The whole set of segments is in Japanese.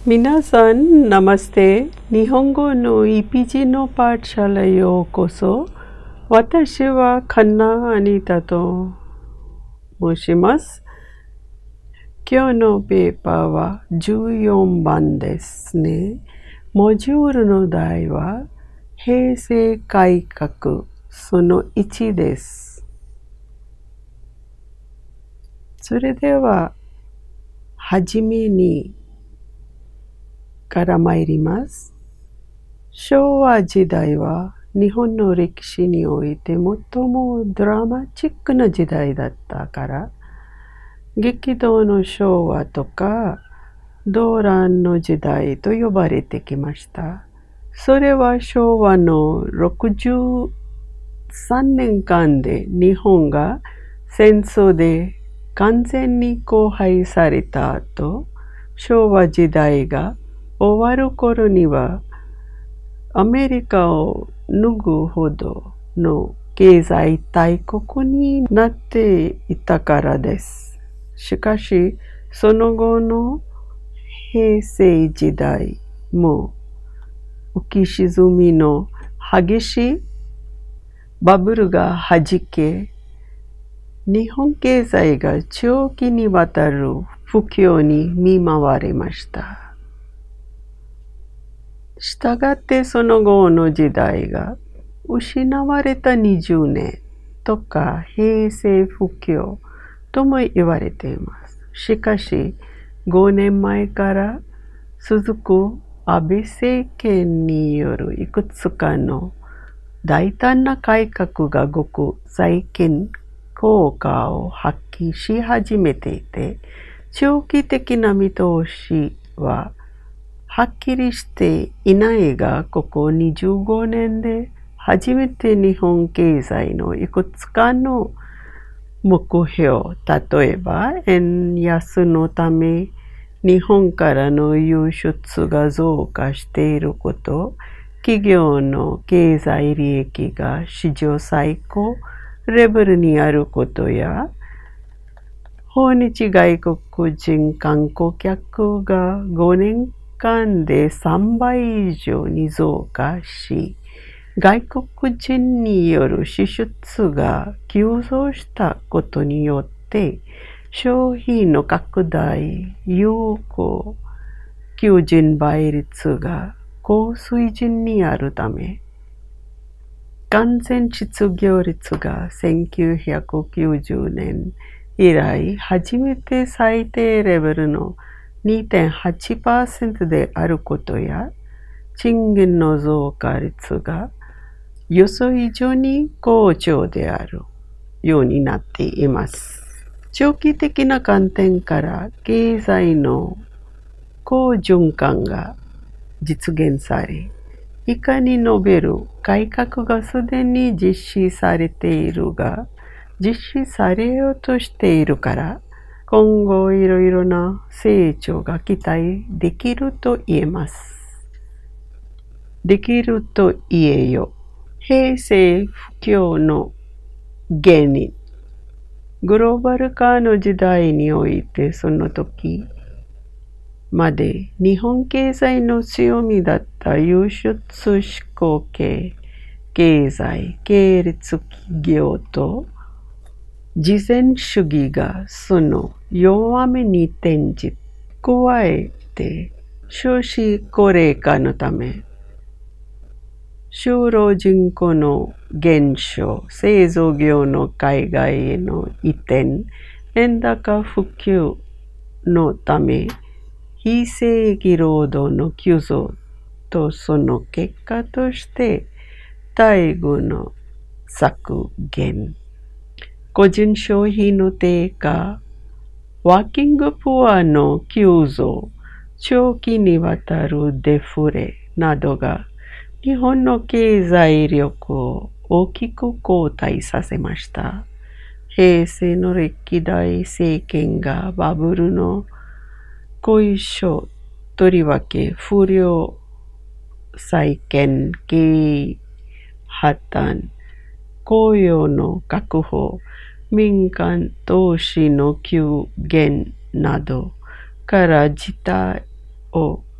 皆さん、ナマステ。日本語の EPG のパートシャラへようこそ。私はカンナ・アニタと申します。今日のペーパーは14番ですね。モジュールの題は平成改革その1です。それでは、はじめにから参ります。昭和時代は日本の歴史において最もドラマチックな時代だったから、激動の昭和とか動乱の時代と呼ばれてきました。それは昭和の63年間で日本が戦争で完全に荒廃された後、昭和時代が終わる頃にはアメリカを脱ぐほどの経済大国になっていたからです。しかし、その後の平成時代も浮き沈みの激しいバブルがはじけ、日本経済が長期にわたる不況に見舞われました。したがってその後の時代が失われた20年とか平成不況とも言われています。しかし5年前から続く安倍政権によるいくつかの大胆な改革がごく最近効果を発揮し始めていて、長期的な見通しははっきりしていないが、ここ25年で初めて日本経済のいくつかの目標、例えば円安のため日本からの輸出が増加していること、企業の経済利益が史上最高レベルにあることや、訪日外国人観光客が5年間で3倍以上に増加し、外国人による支出が急増したことによって、消費の拡大、有効求人倍率が高水準にあるため、完全失業率が1990年以来初めて最低レベルの 2.8% であることや、賃金の増加率が予想以上に好調であるようになっています。長期的な観点から経済の好循環が実現され、以下に述べる改革がすでに実施されているが、実施されようとしているから、今後いろいろな成長が期待できると言えます。できると言えよ。平成不況の原因。グローバル化の時代においてその時まで日本経済の強みだった輸出志向系経済系列企業と慈善主義がその弱みに転じ、加えて少子高齢化のため就労人口の減少、製造業の海外への移転、円高普及のため、非正規労働の急増とその結果として、待遇の削減、個人消費の低下、ワーキングプアの急増、長期にわたるデフレなどが、日本の経済力を大きく後退させました。平成の歴代政権がバブルの後遺症、とりわけ不良債権、経営破綻、雇用の確保、民間投資の急減などから事態を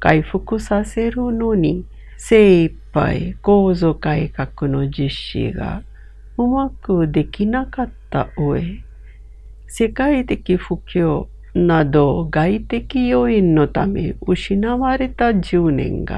回復させるのに精一杯構造改革の実施がうまくできなかった上、世界的不況など外的要因のため失われた20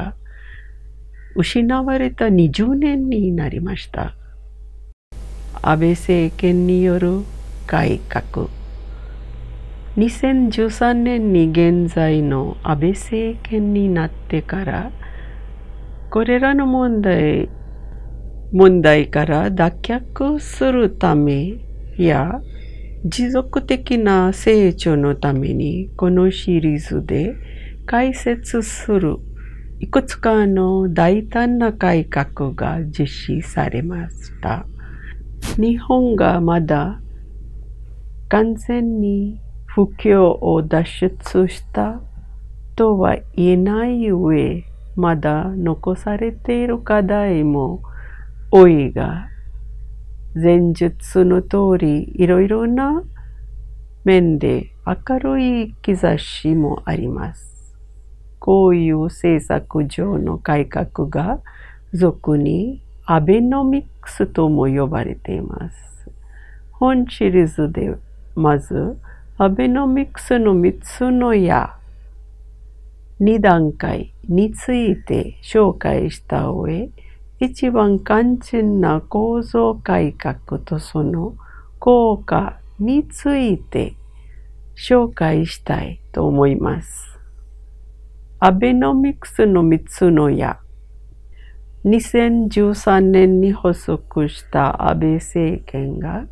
年になりました。安倍政権による改革。2013年に現在の安倍政権になってから、これらの問題から脱却するためや、持続的な成長のために、このシリーズで解説するいくつかの大胆な改革が実施されました。日本がまだ完全に不況を脱出したとは言えない上、まだ残されている課題も多いが、前述の通りいろいろな面で明るい兆しもあります。こういう政策上の改革が俗にアベノミクスとも呼ばれています。本シリーズでまずアベノミクスの3つの矢、2段階について紹介した上、一番肝心な構造改革とその効果について紹介したいと思います。アベノミクスの3つの矢。2013年に発足した安倍政権が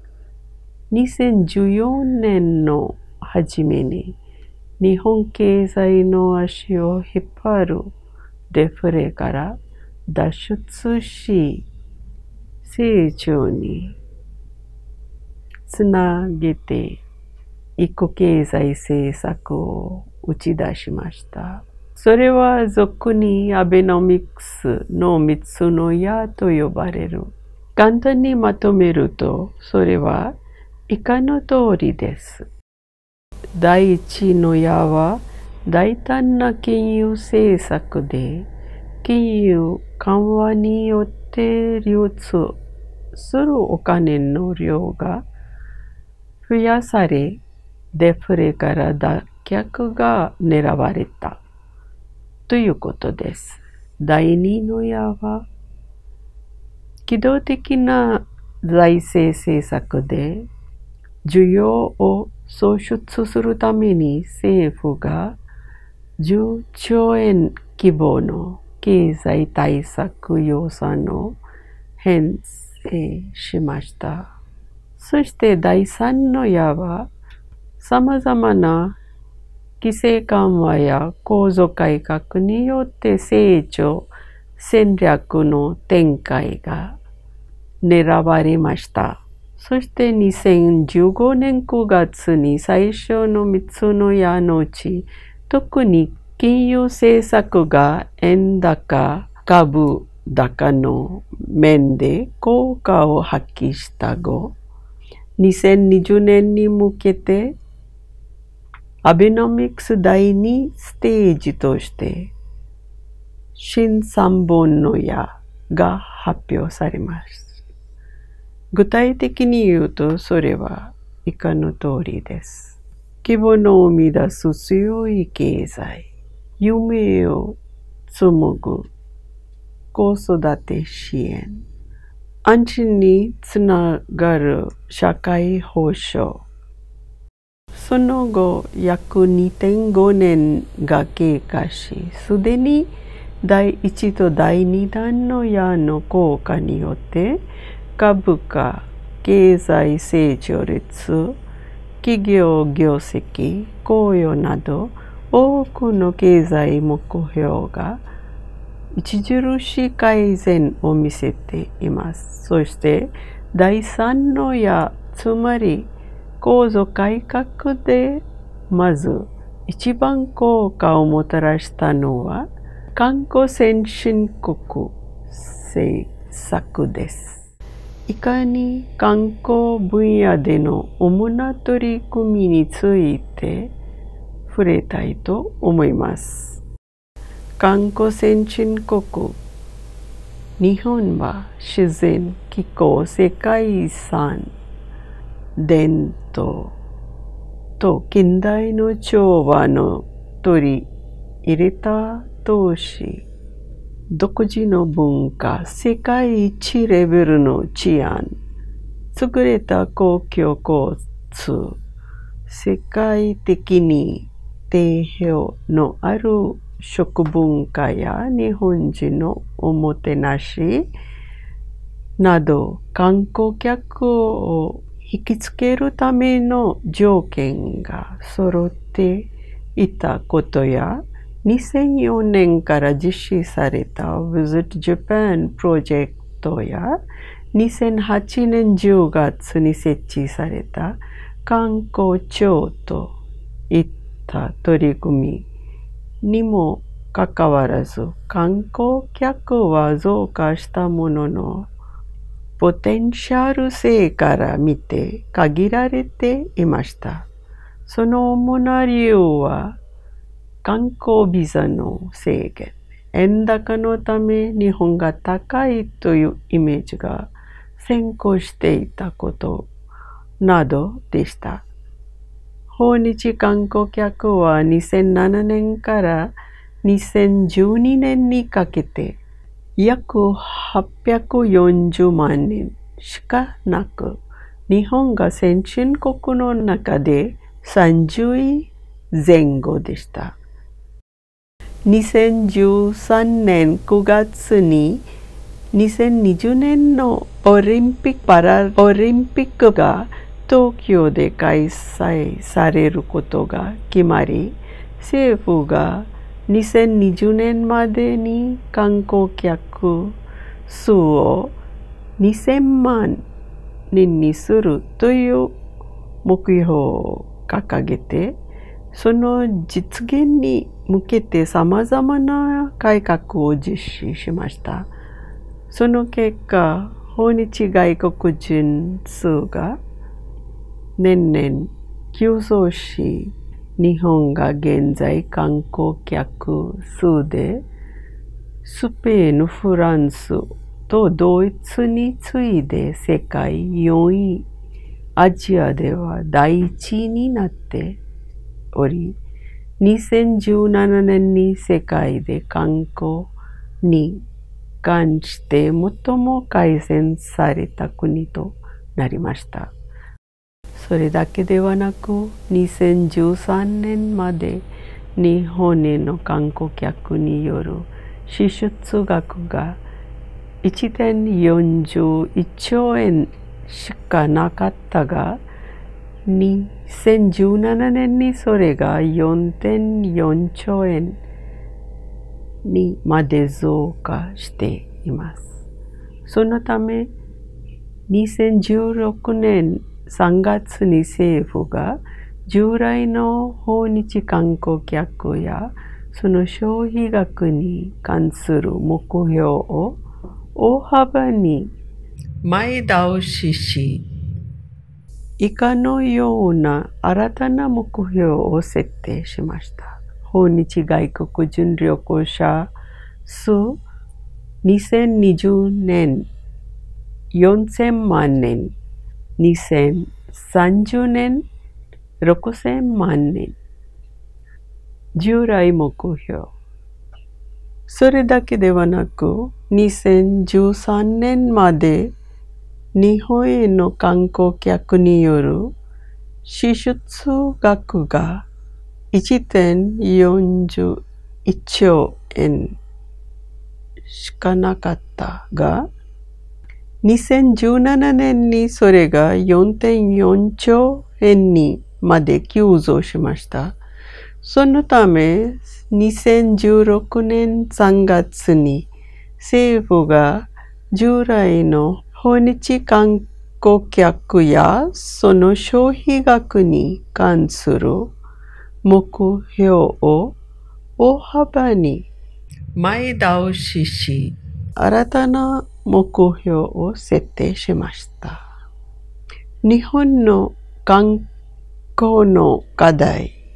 2014年の初めに日本経済の足を引っ張るデフレから脱出し、成長につなげていく経済政策を打ち出しました。それは俗にアベノミクスの3つの矢と呼ばれる。簡単にまとめると、それは以下の通りです。第一の矢は大胆な金融政策で、金融緩和によって流通するお金の量が増やされ、デフレから脱却が狙われたということです。第二の矢は機動的な財政政策で、需要を創出するために政府が10兆円規模の経済対策予算を編成しました。そして第3の矢は、様々な規制緩和や構造改革によって成長戦略の展開が狙われました。そして2015年9月に最初の3つの矢のうち、特に金融政策が円高、株高の面で効果を発揮した後、2020年に向けてアベノミクス第2ステージとして新3本の矢が発表されます。具体的に言うと、それは以下の通りです。希望の生み出す強い経済、夢を紡ぐ子育て支援、安心につながる社会保障。その後、約 2.5 年が経過し、すでに第1と第2弾の矢の効果によって、株価、経済成長率、企業業績、雇用など多くの経済目標が著しい改善を見せています。そして第3の矢、つまり構造改革でまず一番効果をもたらしたのは観光先進国政策です。いかに観光分野での主な取り組みについて触れたいと思います。 観光先進国日本は自然、気候、世界遺産、伝統と近代の調和の取り入れた都市、独自の文化、世界一レベルの治安、優れた公共交通、世界的に定評のある食文化や日本人のおもてなしなど、観光客を引きつけるための条件が揃っていたことや、2004年から実施された Visit Japan プロジェクトや、2008年10月に設置された観光庁といった取り組みにもかかわらず、観光客は増加したものの、ポテンシャル性から見て限られていました。その主な理由は、観光ビザの制限、円高のため日本が高いというイメージが先行していたことなどでした。訪日観光客は2007年から2012年にかけて約840万人しかなく、日本が先進国の中で30位前後でした。2013年9月に2020年のオリンピック・パラリンピックが東京で開催されることが決まり、政府が2020年までに観光客数を2000万人にするという目標を掲げて、その実現に向けて様々な改革を実施しました。その結果、訪日外国人数が年々急増し、日本が現在観光客数でスペイン、フランスとドイツに次いで世界4位、アジアでは第1位になっており、2017年に世界で観光に関して最も改善された国となりました。それだけではなく、2013年まで日本への観光客による支出額が 1.41 兆円しかなかったが、2017年にそれが 4.4 兆円にまで増加しています。そのため、2016年3月に政府が従来の訪日観光客やその消費額に関する目標を大幅に前倒しし、以下のような新たな目標を設定しました。訪日外国人旅行者数2020年4000万人、2030年6000万人。従来目標。それだけではなく、2013年まで日本への観光客による支出額が 1.41 兆円しかなかったが、2017年にそれが 4.4 兆円にまで急増しました。そのため、2016年3月に政府が従来の訪日観光客やその消費額に関する目標を大幅に前倒しし、新たな目標を設定しました。日本の観光の課題、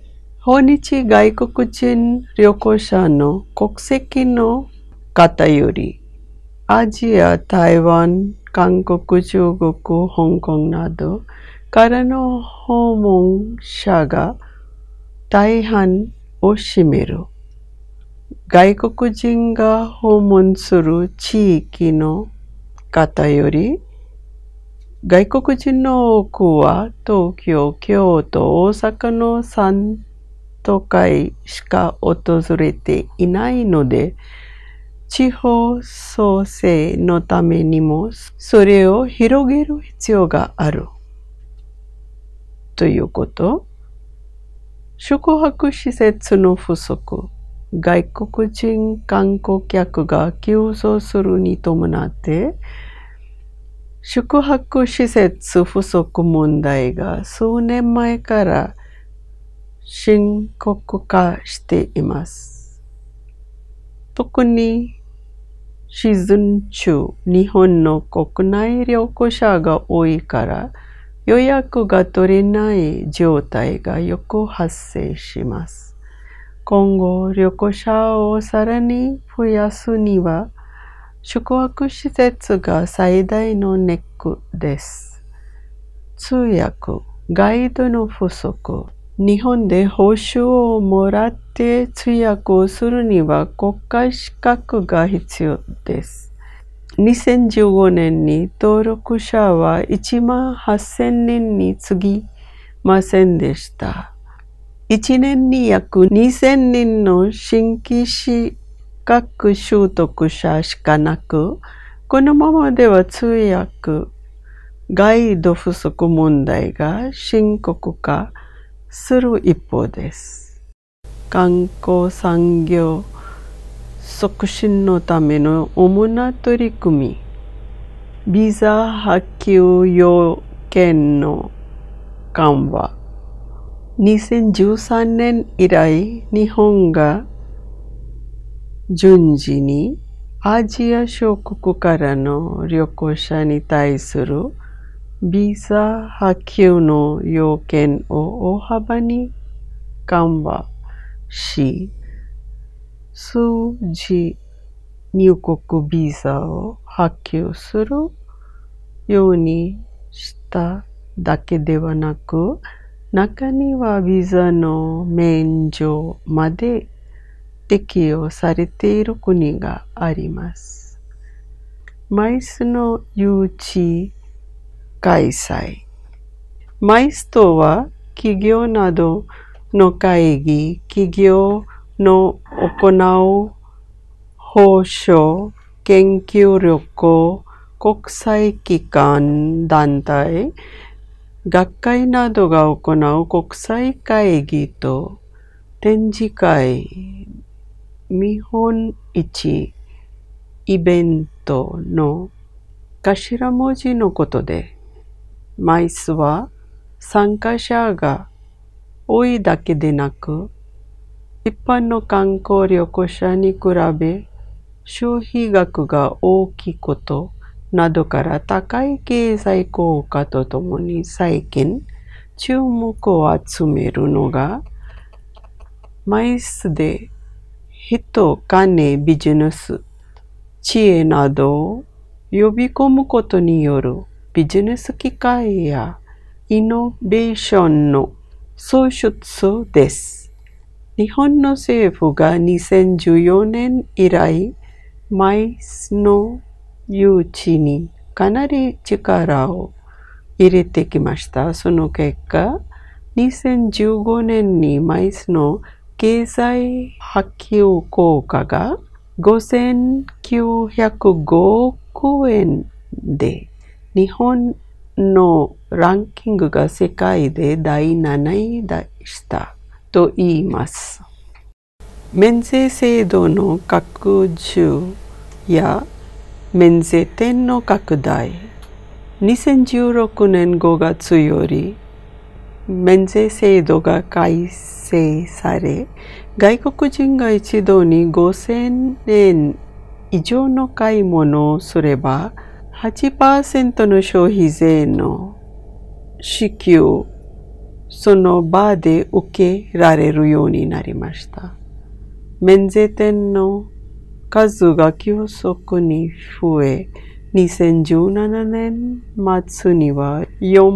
訪日外国人旅行者の国籍の方より、アジア、台湾、韓国、中国、香港などからの訪問者が大半を占める。外国人が訪問する地域の方より、外国人の多くは東京、京都、大阪の3都会しか訪れていないので、地方創生のためにもそれを広げる必要がある。ということ。宿泊施設の不足。外国人観光客が急増するに伴って、宿泊施設不足問題が数年前から深刻化しています。特にシーズン中、日本の国内旅行者が多いから予約が取れない状態がよく発生します。今後、旅行者をさらに増やすには、宿泊施設が最大のネックです。通訳、ガイドの不足。日本で報酬をもらって通訳をするには国家資格が必要です。2015年に登録者は18,000人に過ぎませんでした。1年に約2,000人の新規資格取得者しかなく、このままでは通訳、ガイド不足問題が深刻化する一方です。観光産業促進のための主な取り組み、ビザ発給要件の緩和。2013年以来、日本が順次にアジア諸国からの旅行者に対するビザ発給の要件を大幅に緩和し、数字入国ビザを発給するようにしただけではなく、中にはビザの免除まで適用されている国があります。MICEの誘致開催。MICEとは企業などの会議、企業の行う報奨、研究旅行、国際機関、団体、学会などが行う国際会議と展示会、見本市、イベントの頭文字のことで、MICEは参加者が多いだけでなく、一般の観光旅行者に比べ消費額が大きいことなどから高い経済効果とともに最近注目を集めるのが、MICEで人、金、ビジネス、知恵などを呼び込むことによるビジネス機会やイノベーションの創出です。日本の政府が2014年以来、MICEの誘致にかなり力を入れてきました。その結果、2015年にMICEの経済波及効果が5,905億円で、日本のランキングが世界で第7位でしたと言います。免税制度の拡充や免税店の拡大。2016年5月より免税制度が改正され、外国人が一度に5,000円以上の買い物をすれば 8% の消費税の支給その場で受けられるようになりました。免税店の数が急速に増え、2017年末には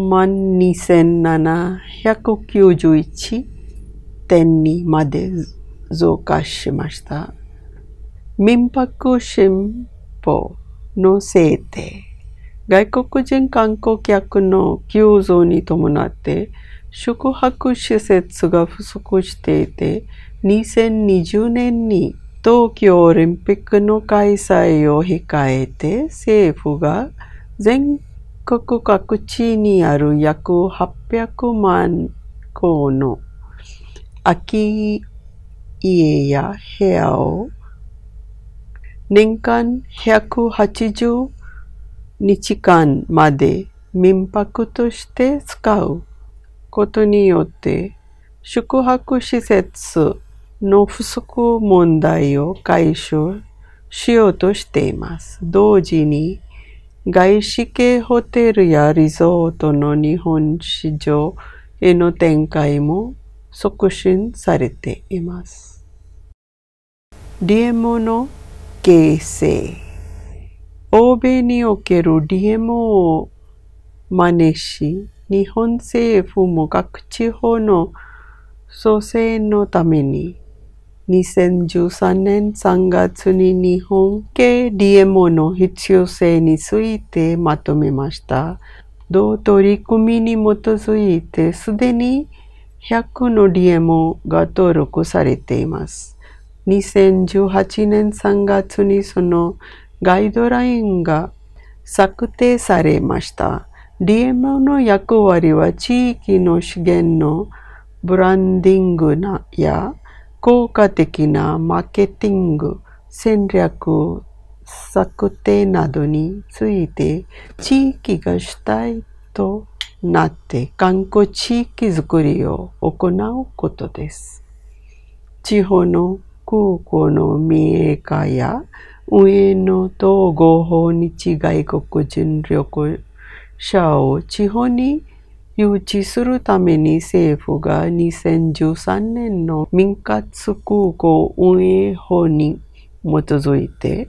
42,791店にまで増加しました。民泊新法の制定。外国人観光客の急増に伴って宿泊施設が不足していて、2020年に東京オリンピックの開催を控えて政府が全国各地にある約800万戸の空き家や部屋を年間180日間まで民泊として使うことによって宿泊施設の不足問題を解消しようとしています。同時に外資系ホテルやリゾートの日本市場への展開も促進されています。DMO の形成。欧米における DMO を真似し、日本政府も各地方の創生のために2013年3月に日本系 DMO の必要性についてまとめました。同取り組みに基づいてすでに100の DMO が登録されています。2018年3月にそのガイドラインが策定されました。DMO の役割は地域の資源のブランディングや効果的なマーケティング、戦略策定などについて地域が主体となって観光地域づくりを行うことです。地方の空港の民営化や運営の統合訪日外国人旅行者を地方に誘致するために政府が2013年の民活空港運営法に基づいて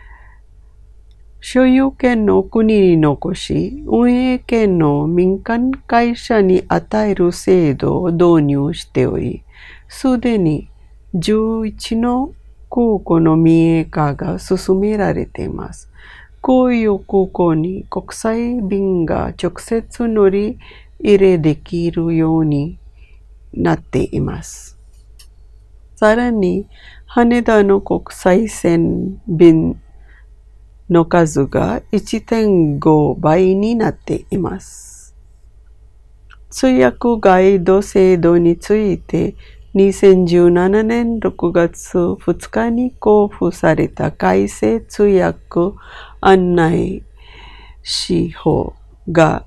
所有権の国に残し運営権の民間会社に与える制度を導入しており、すでに11の空港の民営化が進められています。こういう空港に国際便が直接乗り入れできるようになっています。さらに、羽田の国際線便の数が 1.5 倍になっています。通訳ガイド制度について、2017年6月2日に公布された改正通訳案内指法が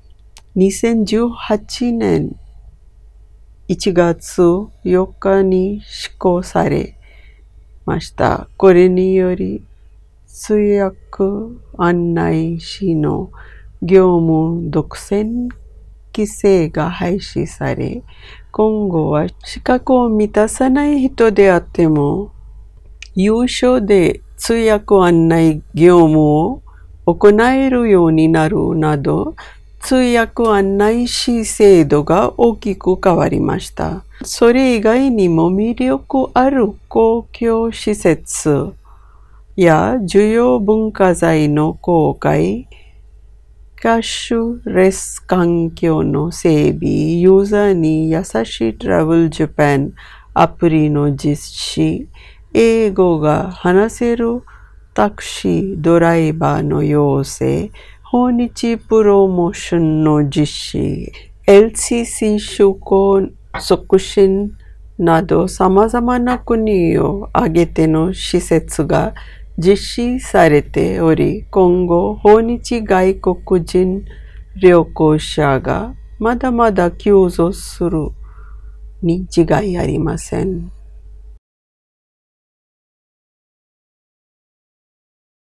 2018年1月4日に施行されました。これにより通訳案内士の業務独占規制が廃止され、今後は資格を満たさない人であっても、有償で通訳案内業務を行えるようになるなど、通訳案内士制度が大きく変わりました。それ以外にも魅力ある公共施設や重要文化財の公開、キャッシュレス環境の整備、ユーザーに優しいトラベルジャパンアプリの実施、英語が話せるタクシードライバーの養成、訪日プロモーションの実施、LCC 就航促進など様々な国を挙げての施設が実施されており、今後訪日外国人旅行者がまだまだ急増するに違いありません。